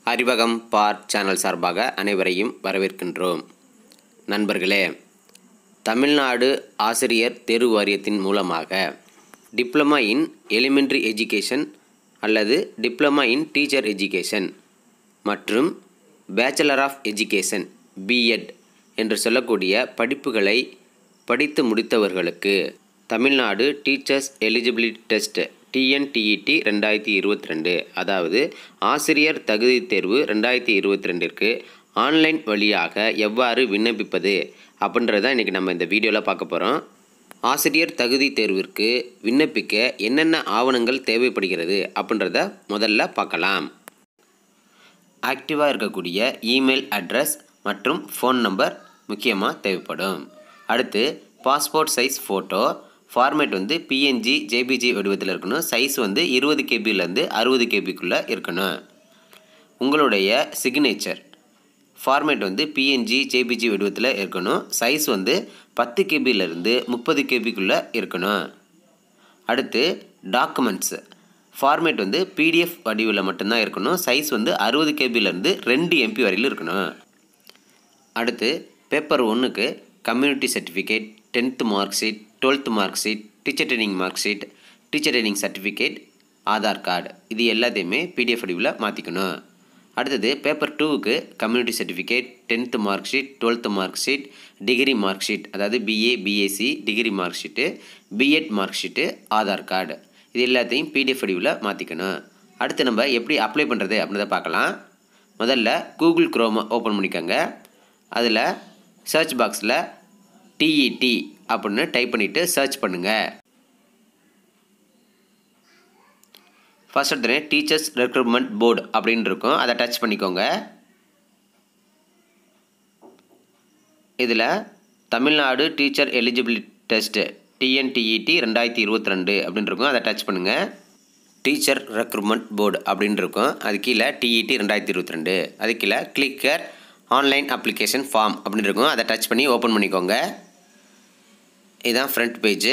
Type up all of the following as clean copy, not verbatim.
Arivagam PAAR channel சார்பாக அனைவரையும் வரவேற்கின்றோம். நண்பர்களே, தமிழ்நாடு ஆசிரியர் தேர்வு வாரியத்தின் மூலமாக டிப்ளமா இன் எலிமெண்டரி எஜுகேஷன் அல்லது டிப்ளமா இன் டீச்சர் எஜுகேஷன் மற்றும் பேச்சுலர் ஆஃப் எஜுகேஷன் பிஎட் என்று சொல்லக்கூடிய படிப்புகளை படித்து முடித்தவர்களுக்கு Tamil Nadu teachers eligibility test TNTET 2022 அதாவது ஆசிரியர் தகுதி தேர்வு 2022ற்கு ஆன்லைன் வழியாக எவ்வாறு விண்ணப்பிப்பது அப்படின்றத இன்றைக்கி நம்ம இந்த வீடியோவில் பார்க்க போகிறோம். ஆசிரியர் தகுதி தேர்விற்கு விண்ணப்பிக்க என்னென்ன ஆவணங்கள் தேவைப்படுகிறது அப்படின்றத முதல்ல பார்க்கலாம். ஆக்டிவாக இருக்கக்கூடிய இமெயில் அட்ரஸ் மற்றும் ஃபோன் நம்பர் முக்கியமாக தேவைப்படும். அடுத்து passport size photo, format PNG JPG வடிவத்தில் இருக்கணும். சைஸ் 20 KBலேருந்து 60 KBக்குள்ளே இருக்கணும். உங்களுடைய சிக்னேச்சர் ஃபார்மேட் PNG JPG வடிவத்தில் இருக்கணும். சைஸ் 10 KBலேருந்து 30 KBக்குள்ளே இருக்கணும். அடுத்து டாக்குமெண்ட்ஸ் ஃபார்மேட் PDF வடிவில் மட்டும்தான் இருக்கணும். சைஸ் 60 KBலேருந்து 2 MB வரையிலும் இருக்கணும். அடுத்து பேப்பர் 1க்கு community certificate, 10th mark sheet, 12th mark sheet, teacher training mark sheet, teacher training certificate, Aadhaar card இது எல்லாத்தையுமே PDF வடிவில் மாற்றிக்கணும். அடுத்தது பேப்பர் 2க்கு community certificate, 10th mark sheet, 12th mark sheet, degree mark sheet அதாவது BA BSc degree mark sheet, B.Ed mark sheet, Aadhaar card இது எல்லாத்தையும் PDF வடிவில் மாற்றிக்கணும். அடுத்து நம்ம எப்படி அப்ளை பண்ணுறது அப்படின்றத பார்க்கலாம். முதல்ல கூகுள் குரோமை ஓப்பன் பண்ணிக்கோங்க. அதில் சர்ச் பாக்ஸில் TET அப்படின்னு டைப் பண்ணிவிட்டு சர்ச் பண்ணுங்கள். ஃபர்ஸ்ட் எடுத்துனே டீச்சர்ஸ் ரெக்ரூட்மெண்ட் போர்டு அப்படின்னு இருக்கும், அதை டச் பண்ணிக்கோங்க. இதில் Tamil Nadu teacher eligibility test TNTET 2022 அப்படின்னு இருக்கும், அதை டச் பண்ணுங்கள். டீச்சர் ரெக்ரூட்மெண்ட் போர்டு அப்படின்னு இருக்கும், அது கீழே TET 2022, அது கீழே கிளிக்கர் ஆன்லைன் அப்ளிகேஷன் ஃபார்ம் அப்படின்னு இருக்கும், அதை டச் பண்ணி ஓப்பன் பண்ணிக்கோங்க. இதுதான் ஃப்ரண்ட் பேஜு.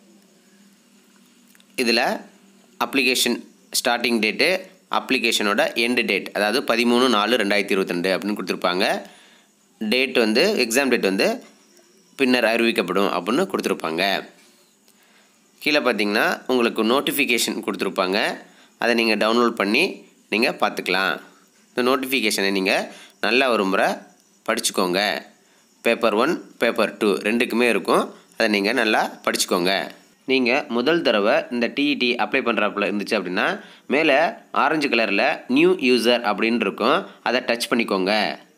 இதில் அப்ளிகேஷன் ஸ்டார்டிங் டேட்டு, அப்ளிகேஷனோட எண்டு டேட் அதாவது 13/4/2022 அப்படின்னு கொடுத்துருப்பாங்க. டேட் எக்ஸாம் டேட் பின்னர் அறிவிக்கப்படும் அப்படின்னு கொடுத்துருப்பாங்க. கீழே பார்த்தீங்கன்னா உங்களுக்கு நோட்டிஃபிகேஷன் கொடுத்துருப்பாங்க, அதை நீங்கள் டவுன்லோட் பண்ணி நீங்கள் பார்த்துக்கலாம். இந்த நோட்டிஃபிகேஷனை நீங்கள் நல்லா ஒரு முறை படிச்சுக்கோங்க. பேப்பர் 1 பேப்பர் 2 ரெண்டுக்குமே இருக்கும், அதை நீங்கள் நல்லா படிச்சுக்கோங்க. நீங்கள் முதல் தடவை இந்த TET அப்ளை பண்ணுறாப்புல இருந்துச்சு அப்படின்னா மேலே ஆரஞ்சு கலரில் நியூ யூசர் அப்படின்னு இருக்கும், அதை டச் பண்ணிக்கோங்க.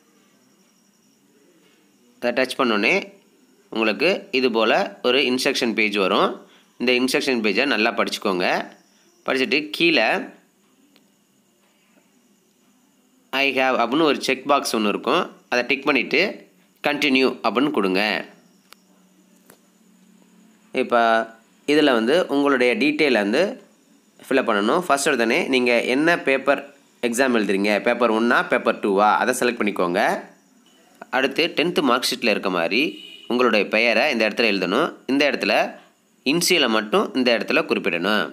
அதை டச் பண்ணோன்னே உங்களுக்கு இது போல் ஒரு இன்ஸ்ட்ரக்ஷன் பேஜ் வரும். இந்த இன்ஸ்ட்ரக்ஷன் பேஜை நல்லா படிச்சுக்கோங்க. படிச்சுட்டு கீழே ஐ ஹேவ் அப்படின்னு ஒரு செக் பாக்ஸ் ஒன்று இருக்கும், அதை டிக் பண்ணிவிட்டு கண்டினியூ அப்படின்னு கொடுங்க. இப்போ இதில் உங்களுடைய டீட்டெயிலை ஃபில்அப் பண்ணணும். ஃபர்ஸ்ட் எடுத்தோடனே நீங்கள் என்ன பேப்பர் எக்ஸாம் எழுதுறீங்க, பேப்பர் 1ஆ பேப்பர் 2வா அதை செலக்ட் பண்ணிக்கோங்க. அடுத்து 10th மார்க் ஷீட்டில் இருக்க மாதிரி உங்களுடைய பெயரை இந்த இடத்துல எழுதணும். இந்த இடத்துல இன்சியலை மட்டும் இந்த இடத்துல குறிப்பிடணும்.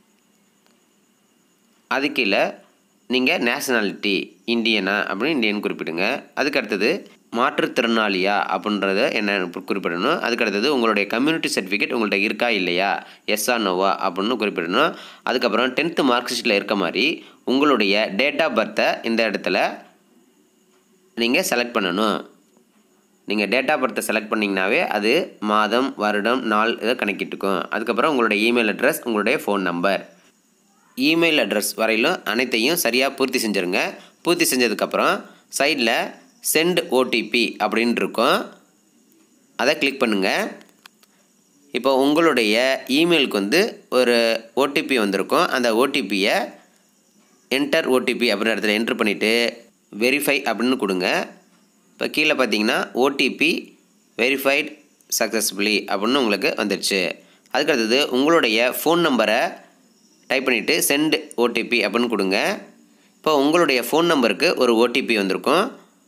அது கீழே நீங்கள் நேஷனாலிட்டி இந்தியனா அப்படின்னு இந்தியன் குறிப்பிடுங்க. அதுக்கு அடுத்தது மாற்றுத்திறனாளியா அப்படின்றத என்ன குறிப்பிடணும். அதுக்கு அடுத்தது உங்களுடைய கம்யூனிட்டி சர்டிஃபிகேட் உங்கள்கிட்ட இருக்கா இல்லையா, எஸ்ஆ நோவா அப்படின்னு குறிப்பிடணும். அதுக்கப்புறம் 10th மார்க் ஷீட்டில் இருக்க மாதிரி உங்களுடைய டேட் ஆஃப் பர்த்தை இந்த இடத்துல நீங்கள் செலக்ட் பண்ணணும். நீங்கள் டேட் ஆஃப் பர்த்தை செலக்ட் பண்ணிங்கனாவே அது மாதம், வருடம், நாள் இதை கணக்கிட்டுக்கும். அதுக்கப்புறம் உங்களுடைய இமெயில் அட்ரஸ், உங்களுடைய ஃபோன் நம்பர், இமெயில் அட்ரஸ் வரையிலும் அனைத்தையும் சரியாக பூர்த்தி செஞ்சுருங்க. பூர்த்தி செஞ்சதுக்கப்புறம் சைடில் சென்ட் OTP அப்படின்னு இருக்கும், அதை கிளிக் பண்ணுங்கள். இப்போ உங்களுடைய இமெயிலுக்கு ஒரு OTP வந்திருக்கும், அந்த OTPயை என்டர் OTP அப்படின்ற இடத்துல என்ட்ரு பண்ணிவிட்டு வெரிஃபை அப்படின்னு கொடுங்க. இப்போ கீழே பார்த்தீங்கன்னா OTP வெரிஃபைட் சக்ஸஸ்ஃபுல்லி அப்படின்னு உங்களுக்கு வந்துடுச்சு. அதுக்கடுத்தது உங்களுடைய ஃபோன் நம்பரை டைப் பண்ணிவிட்டு சென்ட் OTP அப்படின்னு கொடுங்க. இப்போ உங்களுடைய ஃபோன் நம்பருக்கு ஒரு OTP வந்திருக்கும்.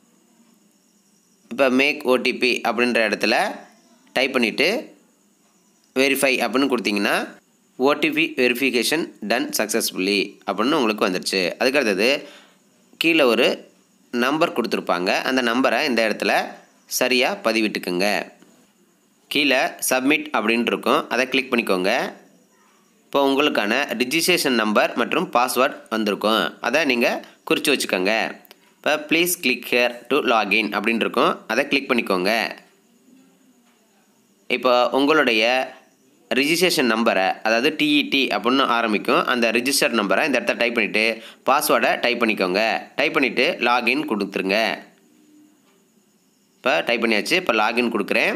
இப்போ மேக் OTP அப்படின்ற இடத்துல டைப் பண்ணிவிட்டு வெரிஃபை அப்படின்னு கொடுத்தீங்கன்னா OTP வெரிஃபிகேஷன் டன் சக்ஸஸ்ஃபுல்லி அப்படின்னு உங்களுக்கு வந்துடுச்சு. அதுக்கடுத்தது கீழே ஒரு நம்பர் கொடுத்துருப்பாங்க. அந்த நம்பரை இந்த இடத்துல சரியாக பதிவிட்டுக்குங்க. கீழே சப்மிட் அப்படின்னு இருக்கும், அதை கிளிக் பண்ணிக்கோங்க. இப்போ உங்களுக்கான ரிஜிஸ்ட்ரேஷன் நம்பர் மற்றும் பாஸ்வேர்ட் வந்திருக்கும், அதை நீங்கள் குறித்து வச்சுக்கோங்க. இப்போ please click here to login அப்படின்னு இருக்கும், அதை கிளிக் பண்ணிக்கோங்க. இப்போ உங்களுடைய ரிஜிஸ்ட்ரேஷன் நம்பரை, அதாவது டிஇடி அப்படின்னு ஆரம்பிக்கும், அந்த ரிஜிஸ்டர் நம்பரை இந்த இடத்துல டைப் பண்ணிவிட்டு பாஸ்வேர்டை டைப் பண்ணிக்கோங்க. டைப் பண்ணிவிட்டு லாகின் கொடுத்துருங்க. இப்போ டைப் பண்ணியாச்சு. இப்போ லாகின் கொடுக்குறேன்.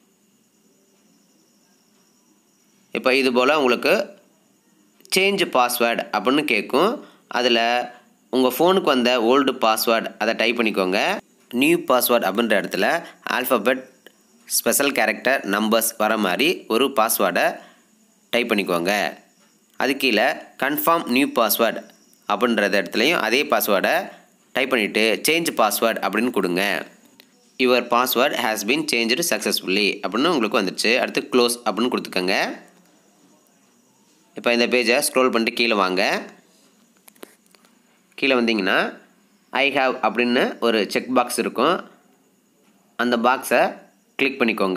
இப்போ இது போல் உங்களுக்கு சேஞ்ச் பாஸ்வேர்டு அப்படின்னு கேட்கும். அதில் உங்கள் ஃபோனுக்கு வந்த ஓல்டு பாஸ்வேர்டு அதை டைப் பண்ணிக்கோங்க. நியூ பாஸ்வேர்டு அப்படின்ற இடத்துல ஆல்ஃபபெட் ஸ்பெஷல் கேரக்டர் நம்பர்ஸ் வர மாதிரி ஒரு பாஸ்வேர்டை டைப் பண்ணிக்கோங்க. அது கீழே கன்ஃபார்ம் நியூ பாஸ்வேர்டு அப்படின்றது இடத்துலையும் அதே பாஸ்வேர்டை டைப் பண்ணிவிட்டு சேஞ்ச் பாஸ்வேர்டு அப்படின்னு கொடுங்க. Your password has been changed successfully அப்படின்னு உங்களுக்கு வந்துடுச்சு. அடுத்து க்ளோஸ் அப்படின்னு கொடுத்துக்கோங்க. இப்போ இந்த பேஜை ஸ்க்ரோல் பண்ணிட்டு கீழே வாங்க. கீழே வந்தீங்கன்னா ஐ ஹாவ் அப்படின்னு ஒரு செக் பாக்ஸ் இருக்கும், அந்த பாக்ஸை கிளிக் பண்ணிக்கோங்க.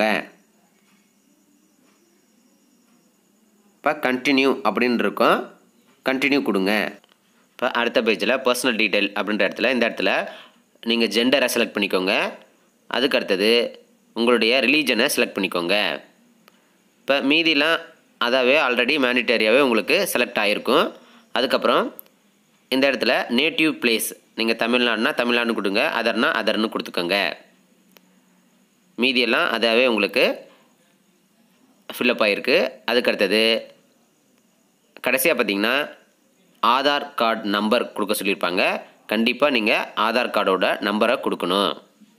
இப்போ கண்டினியூ அப்படின்னு இருக்கும், கண்டினியூ கொடுங்க. இப்போ அடுத்த பேஜில் பர்சனல் டீட்டெயில் அப்படின்ற இடத்துல இந்த இடத்துல நீங்கள் ஜெண்டரை செலக்ட் பண்ணிக்கோங்க. அதுக்கு அடுத்தது உங்களுடைய ரிலீஜனை செலக்ட் பண்ணிக்கோங்க. இப்போ மீதிலாம் அதாவே ஆல்ரெடி மேண்டிட்டரியாகவே உங்களுக்கு செலக்ட் ஆகிருக்கும். அதுக்கப்புறம் இந்த இடத்துல நேட்டிவ் பிளேஸ், நீங்கள் தமிழ்நாடுனா தமிழ்நாடுன்னு கொடுங்க, அதர்னா அதர்னு கொடுத்துக்கோங்க. மீதியெல்லாம் அதாவே உங்களுக்கு ஃபில்லப் ஆகிருக்கு. அதுக்கடுத்தது கடைசியாக பார்த்தீங்கன்னா ஆதார் கார்டு நம்பர் கொடுக்க சொல்லியிருப்பாங்க. கண்டிப்பாக நீங்கள் ஆதார் கார்டோட நம்பரை கொடுக்கணும்.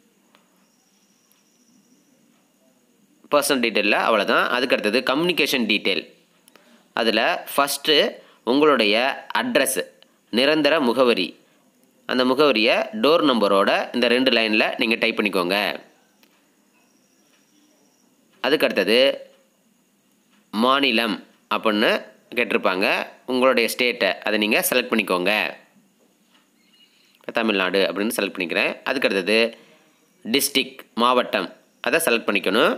பர்சனல் டீட்டெயிலில் அவ்வளோதான். அதுக்கடுத்தது கம்யூனிகேஷன் டீட்டெயில். அதில் ஃபஸ்ட்டு உங்களுடைய அட்ரஸ், நிரந்தர முகவரி, அந்த முகவரியை டோர் நம்பரோட இந்த 2 லைனில் நீங்கள் டைப் பண்ணிக்கோங்க. அதுக்கடுத்தது மாநிலம் அப்படின்னு கேட்டிருப்பாங்க, உங்களுடைய ஸ்டேட்டை அதை நீங்கள் செலக்ட் பண்ணிக்கோங்க. தமிழ்நாடு அப்படின்னு செலக்ட் பண்ணிக்கிறேன். அதுக்கடுத்தது டிஸ்ட்ரிக்ட், மாவட்டம், அதை செலக்ட் பண்ணிக்கணும்.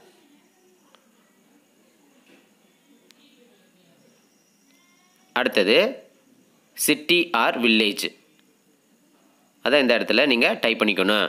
அடுத்தது சிட்டி ஆர் வில்லேஜ், அதை இந்த இடத்துல நீங்கள் டைப் பண்ணிக்கணும்.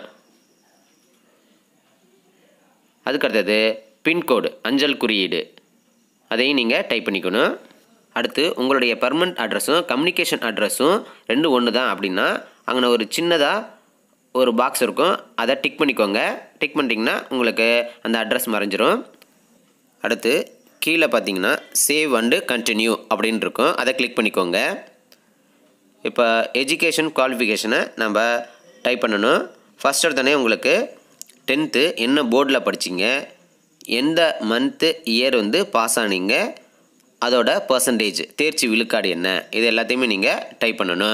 அதுக்கடுத்தது பின்கோடு, அஞ்சல் குறியீடு, அதையும் நீங்கள் டைப் பண்ணிக்கணும். அடுத்து உங்களுடைய பெர்மனண்ட் அட்ரஸும் கம்யூனிகேஷன் அட்ரஸும் 2 ஒன்று தான் அப்படின்னா அங்கே ஒரு சின்னதாக ஒரு பாக்ஸ் இருக்கும், அதை டிக் பண்ணிக்கோங்க. டிக் பண்ணிட்டீங்கன்னா உங்களுக்கு அந்த அட்ரஸ் மறைஞ்சிரும். அடுத்து கீழே பார்த்தீங்கன்னா சேவ் அண்டு கண்டினியூ அப்படின்னு இருக்கும், அதை கிளிக் பண்ணிக்கோங்க. இப்போ எஜுகேஷன் குவாலிஃபிகேஷனை நம்ம டைப் பண்ணணும். ஃபஸ்ட் எடுத்தோடனே உங்களுக்கு 10th என்ன போர்டில் படிச்சிங்க, எந்த மந்த்து இயர் வந்து பாஸ் ஆனீங்க, அதோட பர்சன்டேஜ் தேர்ச்சி விழுக்காடு என்ன, இது எல்லாத்தையுமே நீங்கள் டைப் பண்ணணும்.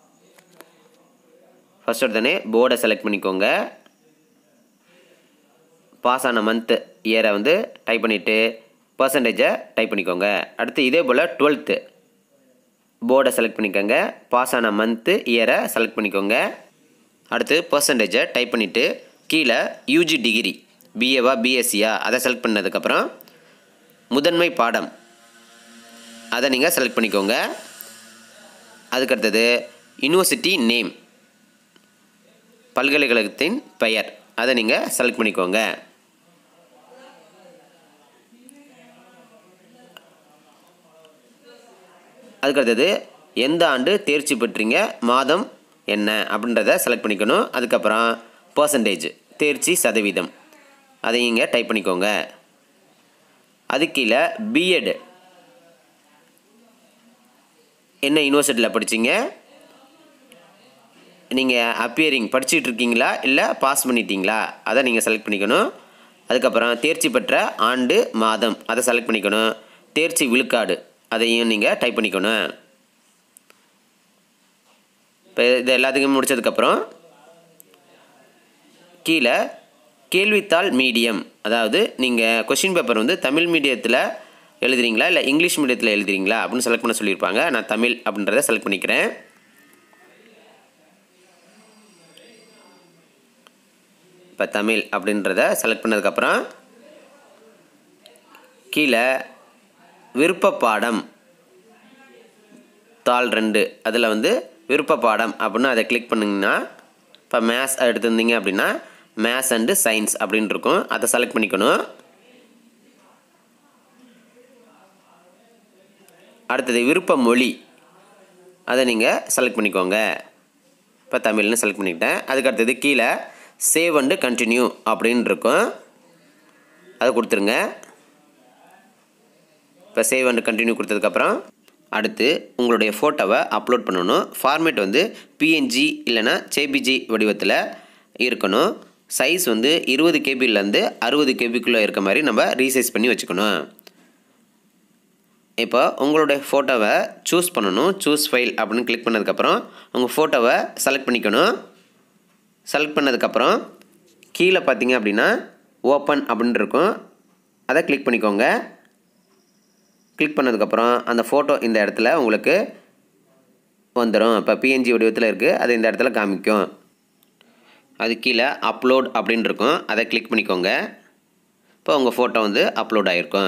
ஃபஸ்ட் எடுத்தோடனே போர்டை செலக்ட் பண்ணிக்கோங்க. பாஸ் ஆன மந்த்து இயரை வந்து டைப் பண்ணிவிட்டு பர்சன்டேஜை டைப் பண்ணிக்கோங்க. அடுத்து இதே போல் 12th போர்டை செலக்ட் பண்ணிக்கோங்க, பாஸ் ஆன மந்த்து இயரை செலக்ட் பண்ணிக்கோங்க. அடுத்து பர்சன்டேஜை டைப் பண்ணிவிட்டு கீழே யூஜி டிகிரி, பிஏவா பிஎஸ்சியா அதை செலக்ட் பண்ணதுக்கப்புறம் முதன்மை பாடம் அதை நீங்கள் செலக்ட் பண்ணிக்கோங்க. அதுக்கடுத்தது யூனிவர்சிட்டி நேம், பல்கலைக்கழகத்தின் பெயர், அதை நீங்கள் செலக்ட் பண்ணிக்கோங்க. அதுக்கடுத்தது எந்த ஆண்டு தேர்ச்சி பெற்றீங்க, மாதம் என்ன அப்படின்றத செலக்ட் பண்ணிக்கணும். அதுக்கப்புறம் பர்சன்டேஜ், தேர்ச்சி சதவீதம், அதை இங்கே டைப் பண்ணிக்கோங்க. அது கீழே பிஎட், என்ன யூனிவர்சிட்டியில் படிச்சிங்க, நீங்கள் அப்பியரிங் படிச்சுட்டு இருக்கீங்களா இல்லை பாஸ் பண்ணிட்டீங்களா, அதை நீங்கள் செலக்ட் பண்ணிக்கணும். அதுக்கப்புறம் தேர்ச்சி பெற்ற ஆண்டு மாதம் அதை செலக்ட் பண்ணிக்கணும். தேர்ச்சி விழுக்காடு அதையும் நீங்கள் டைப் பண்ணிக்கணும். இப்போ இது எல்லாத்துக்கும் முடித்ததுக்கப்புறம் கீழே கேள்வித்தாள் மீடியம், அதாவது நீங்கள் கொஷின் பேப்பர் வந்து தமிழ் மீடியத்தில் எழுதுறீங்களா இல்லை இங்கிலீஷ் மீடியத்தில் எழுதுறீங்களா அப்படின்னு செலக்ட் பண்ண சொல்லியிருப்பாங்க. நான் தமிழ் அப்படின்றத செலக்ட் பண்ணிக்கிறேன். இப்போ தமிழ் அப்படின்றத செலக்ட் பண்ணதுக்கப்புறம் கீழே விருப்ப பாடம் தாள் 2 அதில் வந்து விருப்ப பாடம் அப்படின்னு அதை கிளிக் பண்ணிங்கன்னா இப்போ மேத்ஸ் எடுத்திருந்தீங்க அப்படின்னா மேத்ஸ் அண்டு சயின்ஸ் அப்படின்னு இருக்கும். அதை செலக்ட் பண்ணிக்கணும். அடுத்தது விருப்ப மொழி அதை நீங்கள் செலக்ட் பண்ணிக்கோங்க. இப்போ தமிழ்னு செலக்ட் பண்ணிக்கிட்டேன். அதுக்கு அடுத்தது கீழே சேவ் அண்டு கண்டினியூ அப்படின்னு இருக்கும். அதை கொடுத்துருங்க. இப்போ சேவ் அண்டு கண்டினியூ கொடுத்ததுக்கப்புறம் அடுத்து உங்களுடைய ஃபோட்டோவை அப்லோட் பண்ணணும். ஃபார்மேட் வந்து பிஎன்ஜி இல்லைனா ஜேபிஜி வடிவத்தில் இருக்கணும். சைஸ் வந்து 20 கேபிலேருந்து 60 கேபிக்குள்ளே இருக்க மாதிரி நம்ம ரீசைஸ் பண்ணி வச்சுக்கணும். இப்போ உங்களுடைய ஃபோட்டோவை சூஸ் பண்ணணும். சூஸ் ஃபைல் அப்படின்னு கிளிக் பண்ணதுக்கப்புறம் உங்கள் ஃபோட்டோவை செலக்ட் பண்ணிக்கணும். செலக்ட் பண்ணதுக்கப்புறம் கீழே பார்த்தீங்க அப்படின்னா ஓப்பன் அப்படின்னு இருக்கும். அதை கிளிக் பண்ணிக்கோங்க. கிளிக் பண்ணதுக்கப்புறம் அந்த ஃபோட்டோ இந்த இடத்துல உங்களுக்கு வந்துடும். இப்போ பிஎன்ஜி வடிவத்தில் இருக்குது. அது இந்த இடத்துல காமிக்கும். அது கீழே அப்லோட் அப்படின்னு இருக்கும். அதை கிளிக் பண்ணிக்கோங்க. இப்போ உங்கள் ஃபோட்டோ வந்து அப்லோட் ஆகிருக்கும்.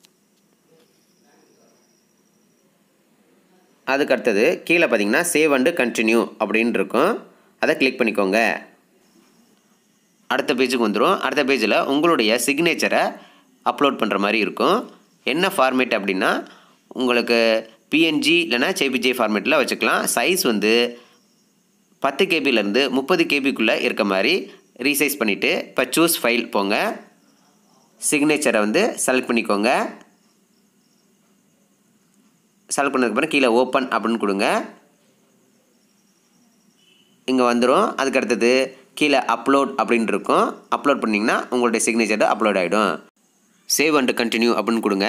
அதுக்கு அடுத்தது கீழே பார்த்தீங்கன்னா சேவ் அண்டு கண்டினியூ அப்படின்னு இருக்கும். அதை கிளிக் பண்ணிக்கோங்க. அடுத்த பேஜுக்கு வந்துடும். அடுத்த பேஜில் உங்களுடைய சிக்னேச்சரை அப்லோட் பண்ணுற மாதிரி இருக்கும். என்ன ஃபார்மேட் அப்படின்னா உங்களுக்கு பிஎன்ஜி இல்லைனா ஜேபிஜே ஃபார்மேட்டில் வச்சுக்கலாம். சைஸ் வந்து 10 கேபிலேருந்து 30 கேபிக்குள்ளே இருக்க மாதிரி ரீசைஸ் பண்ணிவிட்டு இப்போ சூஸ் ஃபைல் போங்க. சிக்னேச்சரை வந்து செலக்ட் பண்ணிக்கோங்க. செலக்ட் பண்ணதுக்கப்புறம் கீழே ஓப்பன் அப்படின்னு கொடுங்க. இங்கே வந்துடும். அதுக்கு அடுத்தது கீழே அப்லோட் அப்படின்னு இருக்கும். அப்லோட் பண்ணிங்கன்னா உங்களுடைய சிக்னேச்சர் அப்லோட் ஆகிடும். சேவ் அண்டு கண்டினியூ அப்படின்னு கொடுங்க.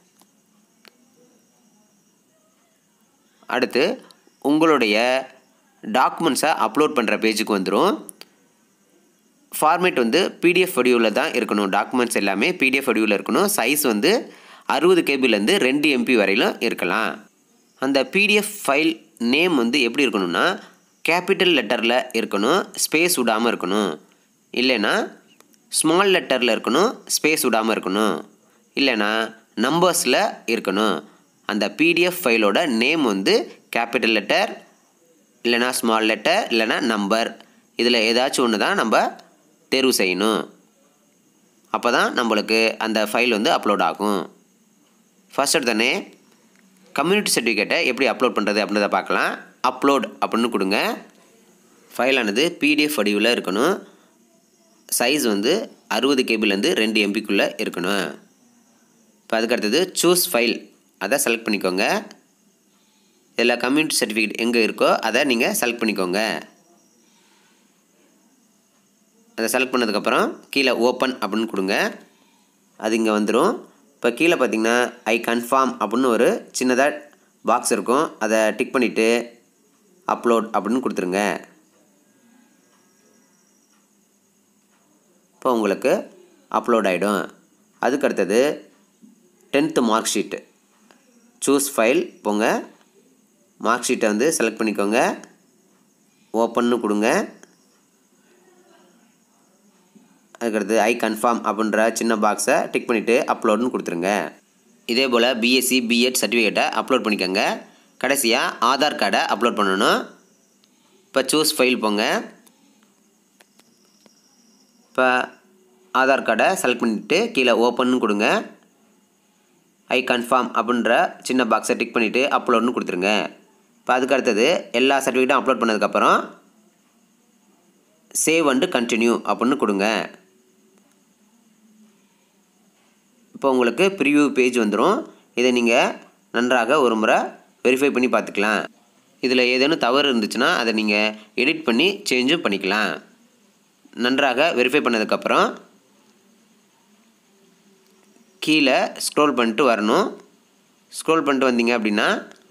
அடுத்து உங்களுடைய டாக்குமெண்ட்ஸை அப்லோட் பண்ணுற பேஜுக்கு வந்துடும். ஃபார்மேட் வந்து பிடிஎஃப் வடிவில் தான் இருக்கணும். டாக்குமெண்ட்ஸ் எல்லாமே பிடிஎஃப் வடிவில் இருக்கணும். சைஸ் வந்து 60 கேபிலேருந்து 2 எம்பி வரையிலும் இருக்கலாம். அந்த பிடிஎஃப் ஃபைல் நேம் வந்து எப்படி இருக்கணும்னா கேபிட்டல் லெட்டரில் இருக்கணும். ஸ்பேஸ் விடாமல் இருக்கணும். இல்லைன்னா ஸ்மால் லெட்டரில் இருக்கணும். ஸ்பேஸ் விடாமல் இருக்கணும். இல்லைன்னா நம்பர்ஸில் இருக்கணும். அந்த பிடிஎஃப் ஃபைலோட நேம் வந்து கேபிட்டல் லெட்டர் இல்லைனா ஸ்மால் லெட்டர் இல்லைனா நம்பர் இதில் ஏதாச்சும் ஒன்று தான் நம்ம தேர்வு செய்யணும். அப்போ தான் நம்மளுக்கு அந்த ஃபைல் வந்து அப்லோட் ஆகும். ஃபர்ஸ்ட் எடுத்தோடனே கம்யூனிட்டி சர்டிஃபிகேட்டை எப்படி அப்லோட் பண்ணுறது அப்படின்றத பார்க்கலாம். அப்லோட் அப்படின்னு கொடுங்க. ஃபைலானது பிடிஎஃப் வடிவில் இருக்கணும். சைஸ் வந்து 60 கேபிலேருந்து 2 எம்பிக்குள்ளே இருக்கணும். இப்போ அதுக்கு அடுத்தது சூஸ் ஃபைல் அதை செலக்ட் பண்ணிக்கோங்க. இதில் கம்யூனிட்டி சர்டிஃபிகேட் எங்கே இருக்கோ அதை நீங்கள் செலக்ட் பண்ணிக்கோங்க. அதை செலக்ட் பண்ணதுக்கப்புறம் கீழே ஓப்பன் அப்படின்னு கொடுங்க. அது இங்கே வந்துடும். இப்போ கீழே பார்த்தீங்கன்னா ஐ கன்ஃபார்ம் அப்படின்னு ஒரு சின்னதாக பாக்ஸ் இருக்கும். அதை டிக் பண்ணிவிட்டு அப்லோட் அப்படின்னு கொடுத்துருங்க. இப்போ உங்களுக்கு அப்லோட் ஆகிடும். அதுக்கு அடுத்தது 10th mark sheet choose file போங்க. மார்க் ஷீட்டை வந்து செலக்ட் பண்ணிக்கோங்க. ஓப்பன்னு கொடுங்க. அதுக்கடுத்து ஐ கன்ஃபார்ம் அப்படின்ற சின்ன பாக்ஸை டிக் பண்ணிவிட்டு அப்லோடுன்னு கொடுத்துருங்க. இதே போல் பிஎஸ்சி பிஎட் சர்டிஃபிகேட்டை அப்லோட் பண்ணிக்கோங்க. கடைசியாக ஆதார் கார்டை அப்லோட் பண்ணணும். இப்போ சூஸ் ஃபைல் போங்க. இப்போ ஆதார் கார்டை செலக்ட் பண்ணிவிட்டு கீழே ஓப்பன்னு கொடுங்க. ஐ கன்ஃபார்ம் அப்படின்ற சின்ன பாக்ஸை டிக் பண்ணிவிட்டு அப்லோடுன்னு கொடுத்துருங்க. இப்போ அதுக்கு அடுத்தது எல்லா சர்டிஃபிகேட்டும் அப்லோட் பண்ணதுக்கப்புறம் சேவ் அண்டு கண்டினியூ அப்படின்னு கொடுங்க. இப்போ உங்களுக்கு ப்ரிவ்யூ பேஜ் வந்துடும். இதை நீங்கள் நன்றாக ஒரு முறை வெரிஃபை பண்ணி பார்த்துக்கலாம். இதில் ஏதேனும் தவறு இருந்துச்சுன்னா அதை நீங்கள் எடிட் பண்ணி சேஞ்சும் பண்ணிக்கலாம். நன்றாக வெரிஃபை பண்ணதுக்கப்புறம் கீழே ஸ்க்ரோல் பண்ணிட்டு வரணும். ஸ்க்ரோல் பண்ணிட்டு வந்தீங்க அப்படின்னா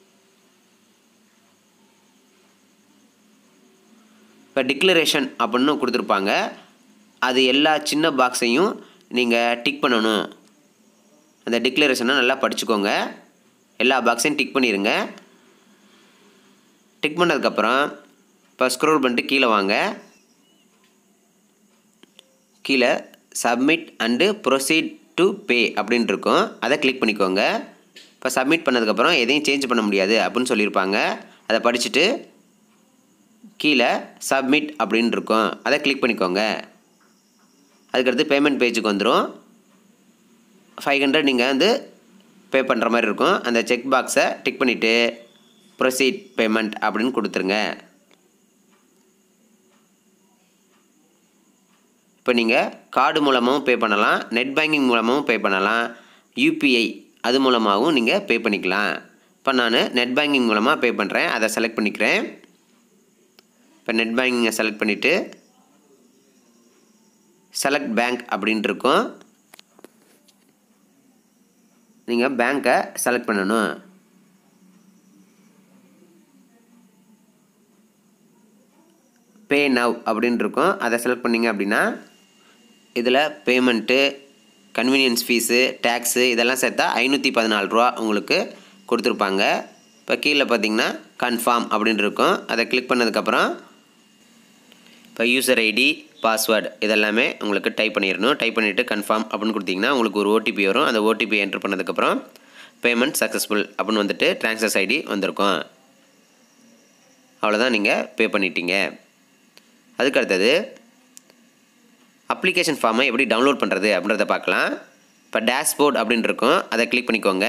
இப்போ டிக்ளரேஷன் அப்படின்னு கொடுத்துருப்பாங்க. அது எல்லா சின்ன பாக்ஸையும் நீங்கள் டிக் பண்ணணும். அந்த டிக்ளரேஷனை நல்லா படிச்சுக்கோங்க. எல்லா பாக்ஸையும் டிக் பண்ணிடுங்க. டிக் பண்ணதுக்கப்புறம் இப்போ ஸ்க்ரோல் பண்ணிட்டு கீழே வாங்க. கீழே submit and proceed to pay அப்படின்னு இருக்கும். அதை கிளிக் பண்ணிக்கோங்க. இப்போ சப்மிட் பண்ணதுக்கப்புறம் எதையும் சேஞ்ச் பண்ண முடியாது அப்படின்னு சொல்லியிருப்பாங்க. அதை படிச்சுட்டு கீழே சப்மிட் அப்படின்னு இருக்கும். அதை கிளிக் பண்ணிக்கோங்க. அதுக்கடுத்து பேமெண்ட் பேஜுக்கு வந்துடும். 500 நீங்கள் வந்து பே பண்ணுற மாதிரி இருக்கும். அந்த செக் பாக்ஸை டிக் பண்ணிவிட்டு ப்ரொசீட் பேமெண்ட் அப்படின்னு கொடுத்துருங்க. இப்போ நீங்கள் கார்டு மூலமாகவும் பே பண்ணலாம், நெட் பேங்கிங் மூலமாகவும் பே பண்ணலாம், யூபிஐ அது மூலமாகவும் நீங்கள் பே பண்ணிக்கலாம். இப்போ நான் நெட் பேங்கிங் மூலமாக பே பண்ணுறேன். அதை செலக்ட் பண்ணிக்கிறேன். இப்போ நெட் பேங்கிங்கை செலக்ட் பண்ணிவிட்டு செலக்ட் பேங்க் அப்படின்ட்டு இருக்கும். நீங்கள் பேங்க்கை செலக்ட் பண்ணணும். பே நவ் அப்படின்னு இருக்கும். அதை செலக்ட் பண்ணிங்க அப்படின்னா இதில் பேமெண்ட்டு, கன்வீனியன்ஸ் ஃபீஸு, டேக்ஸு இதெல்லாம் சேர்த்தா 514 ரூபா உங்களுக்கு கொடுத்துருப்பாங்க. இப்போ கீழே பார்த்தீங்கன்னா கன்ஃபார்ம் அப்படின்னு இருக்கும். அதை கிளிக் பண்ணதுக்கப்புறம் இப்போ யூசர் ஐடி, பாஸ்வேர்டு இதெல்லாமே உங்களுக்கு டைப் பண்ணிடணும். டைப் பண்ணிவிட்டு கன்ஃபார்ம் அப்படின்னு கொடுத்தீங்கன்னா உங்களுக்கு ஒரு ஓடிபி வரும். அந்த ஓடிபி என்ட்ரு பண்ணதுக்கப்புறம் பேமெண்ட் சக்ஸஸ்ஃபுல் அப்படின்னு வந்துட்டு ட்ரான்சாக்ஷன் ஐடி வந்திருக்கும். அவ்வளோதான், நீங்கள் பே பண்ணிட்டீங்க. அதுக்கு அடுத்தது அப்ளிகேஷன் ஃபார்மை எப்படி டவுன்லோட் பண்ணுறது அப்படின்றத பார்க்கலாம். இப்போ டேஷ்போர்ட் அப்படின்னு இருக்கும். அதை கிளிக் பண்ணிக்கோங்க.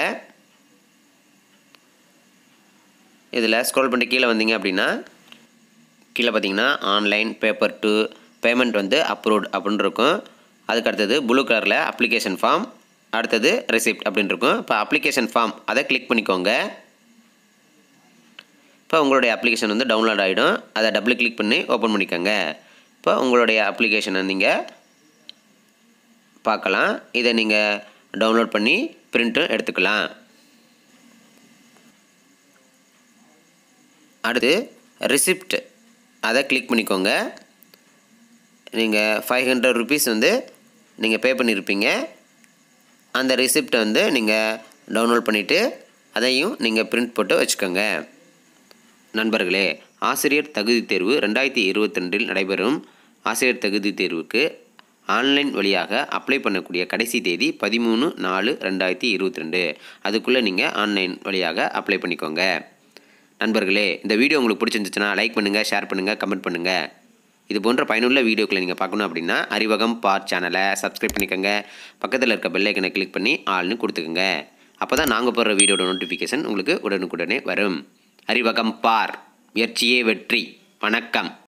இதில் ஸ்க்ரோல் பண்ணி கீழே வந்தீங்க அப்படின்னா கீழே பார்த்தீங்கன்னா ஆன்லைன் பேப்பர் டு பேமெண்ட் வந்து அப்ரூவ்ட் அப்படின்னு இருக்கும். அதுக்கு அடுத்தது ப்ளூ கலரில் அப்ளிகேஷன் ஃபார்ம், அடுத்தது ரெசிப்ட் அப்படின்னு இருக்கும். இப்போ அப்ளிகேஷன் ஃபார்ம் அதை கிளிக் பண்ணிக்கோங்க. இப்போ உங்களுடைய அப்ளிகேஷன் வந்து டவுன்லோட் ஆகிடும். அதை டபுள் கிளிக் பண்ணி ஓப்பன் பண்ணிக்கோங்க. இப்போ உங்களுடைய அப்ளிகேஷனை நீங்கள் பார்க்கலாம். இதை நீங்கள் டவுன்லோட் பண்ணி பிரிண்ட்டும் எடுத்துக்கலாம். அடுத்து ரிசிப்ட் அதை கிளிக் பண்ணிக்கோங்க. நீங்கள் 500 ருபீஸ் வந்து நீங்கள் பே பண்ணியிருப்பீங்க. அந்த ரிசிப்டை வந்து நீங்கள் டவுன்லோட் பண்ணிவிட்டு அதையும் நீங்கள் பிரிண்ட் போட்டு வச்சுக்கோங்க. நண்பர்களே, ஆசிரியர் தகுதி தேர்வு 2022 நடைபெறும் ஆசிரியர் தகுதி தேர்வுக்கு ஆன்லைன் வழியாக அப்ளை பண்ணக்கூடிய கடைசி தேதி 13/4/2022. அதுக்குள்ளே நீங்கள் ஆன்லைன் வழியாக அப்ளை பண்ணிக்கோங்க. நண்பர்களே, இந்த வீடியோ உங்களுக்கு பிடிச்சிருந்துச்சுன்னா லைக் பண்ணுங்கள், ஷேர் பண்ணுங்கள், கமெண்ட் பண்ணுங்கள். இது போன்ற பயனுள்ள வீடியோக்களை நீங்கள் பார்க்கணும் அப்படின்னா அறிவகம் பார் சேனலை சப்ஸ்கிரைப் பண்ணிக்கோங்க. பக்கத்தில் இருக்க பெல் ஐக்கனை கிளிக் பண்ணி ஆல்னு கொடுத்துக்கோங்க. அப்போ தான் நாங்கள் போடுற வீடியோட நோட்டிஃபிகேஷன் உங்களுக்கு உடனுக்குடனே வரும். அறிவகம் பார், முயற்சியே வெற்றி. வணக்கம்.